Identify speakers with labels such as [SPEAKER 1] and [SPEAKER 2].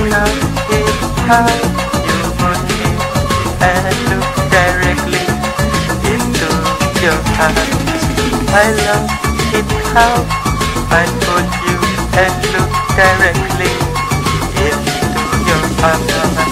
[SPEAKER 1] love is how you put me and look directly into your eyes. I love it how I put you and look directly into your eyes.